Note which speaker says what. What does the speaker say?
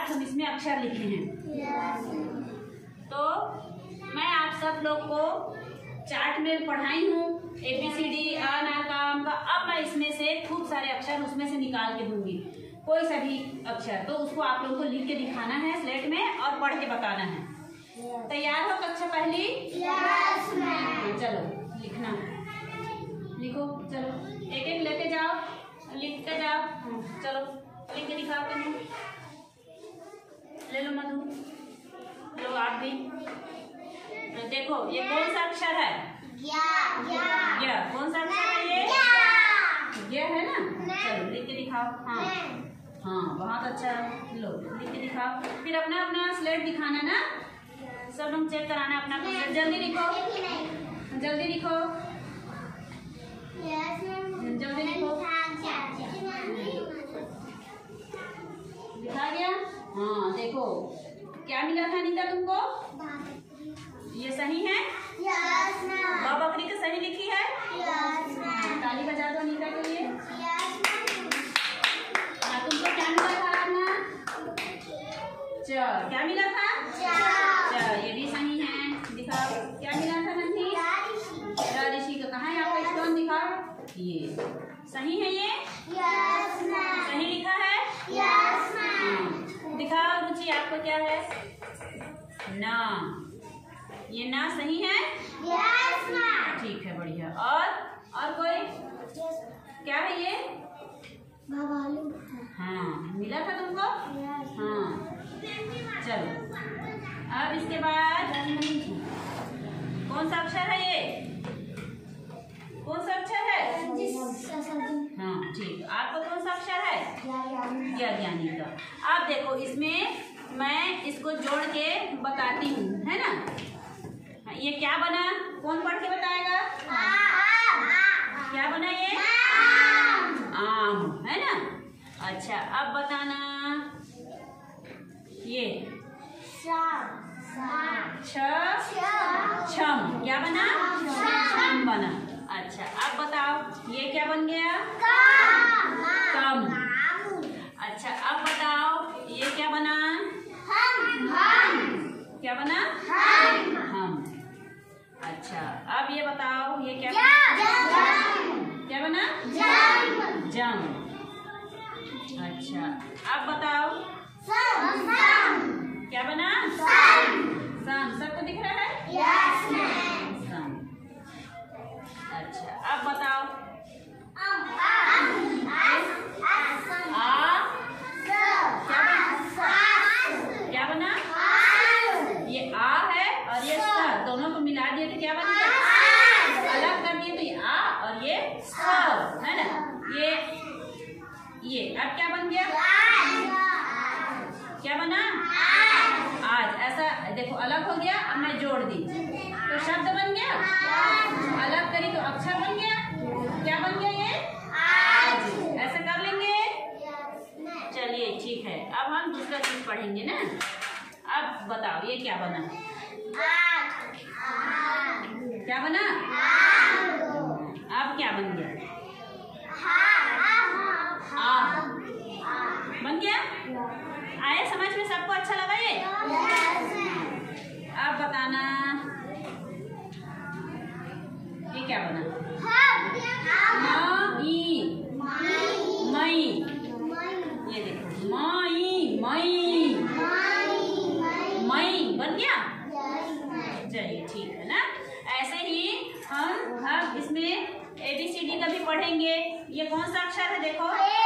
Speaker 1: 8 हम इसमें अक्षर लिखे हैं। तो मैं आप सब लोग को चार्ट में पढ़ाई हूँ ABCD अ ना काम का। अब मैं इसमें से खूब सारे अक्षर उसमें से निकाल के दूंगी, कोई सा भी अक्षर, तो उसको आप लोगों को लिख के दिखाना है स्लेट में और पढ़ के बताना है। तैयार हो कक्षा पहली?
Speaker 2: Yes ma'am.
Speaker 1: चलो लिखना, लिखो, चलो एक एक लेते जाओ, लिखते जाओ। चलो लिख के दिखाओ तुम्हें। ले लो मधु, लो आप भी। देखो ये कौन सा अक्षर है? या कौन सा अक्षर है ये है ना। चलो लिख के दिखाओ। हाँ हाँ बहुत अच्छा, लो लिख के दिखाओ। फिर अपना अपना स्लेट दिखाना ना, सब हम चेक कराना अपना अपना स्लेट। जल्दी लिखो, जल्दी लिखो, जल्दी लिखो। दिखा गया? हाँ देखो क्या मिला था नीता तुमको? ये सही है?
Speaker 2: Yes ma'am.
Speaker 1: बाबा बकरी तो सही लिखी है?
Speaker 2: Yes ma'am.
Speaker 1: ताली बजा दो नीता के लिए।
Speaker 2: Yes ma'am.
Speaker 1: तुमको क्या मिला था अपना? चार। क्या मिला था? चार। ये भी सही है। दिखाओ क्या मिला था नंदी? ऋषि का कहाँ है आपका स्टोन? दिखाओ, ये सही है। ये
Speaker 2: यस मैम।
Speaker 1: सही लिखा है?
Speaker 2: Yes ma'am.
Speaker 1: दिखाओ रुचि आपको क्या है? ना, ये ना सही है?
Speaker 2: Yes ma'am.
Speaker 1: ठीक है, बढ़िया। और कोई क्या है ये?
Speaker 2: भवालू।
Speaker 1: हाँ मिला था तुमको?
Speaker 2: यस।
Speaker 1: हाँ चलो अब इसके बाद कौन सा अक्षर है ये? कौन सा अक्षर है? हाँ ठीक। आपको कौन सा अक्षर है? ज्ञानी का। अब देखो इसमें मैं इसको जोड़ के बताती हूँ, है ना। ये क्या बना? कौन पढ़ के बताएगा? क्या बना ये? आम, है ना। अच्छा अब बताना, ये छम क्या बना? छम बना। अच्छा अब बताओ ये क्या बन गया? कम। अच्छा अब बताओ ये क्या बना? क्या बना? हम। अच्छा अब ये बताओ ये क्या क्या बना? जम। अच्छा अब बताओ क्या बना? सम। सबको दिख रहा है?
Speaker 2: Yes ma'am.
Speaker 1: सम। अच्छा अब बताओ क्या बना? ये आ है और ये स, दोनों को मिला दिए तो क्या बन गया? अलग कर दिए तो ये आ और ये स, है ना। ये अब क्या बन गया? क्या बना? आज। ऐसा देखो अलग हो गया, अब मैं जोड़ दी तो शब्द बन गया। अलग करी तो अक्षर बन गया। क्या बन गया ये? आज। ऐसा कर लेंगे? चलिए ठीक है। अब हम दूसरा चीज पढ़ेंगे ना। अब बताओ ये क्या बना? क्या बना? अब क्या बन गया? आ बन गया। आए समझ में? सबको अच्छा लगा ये? अब बताना ये क्या बना? मई। ये देखो मई बन गया। चलिए ठीक है ना। ऐसे ही हम अब इसमें ABCD का भी पढ़ेंगे। ये कौन सा अक्षर है देखो?